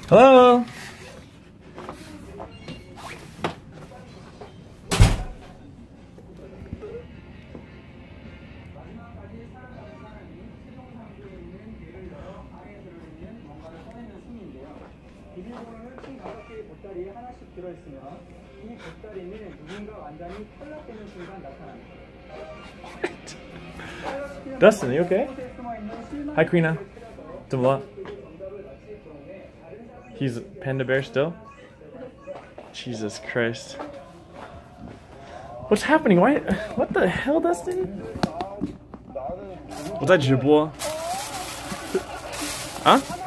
Hello. 비밀번호는 총 5개의 보따리에 하나씩 들어있으며 이 보따리는 누군가 완전히 탈락되는 순간 나타납니다. Dustin, you okay? Hi, Karina. Devla. He's Panda Bear still? Jesus Christ. What's happening? Why? What the hell, Dustin? 我在直播。啊？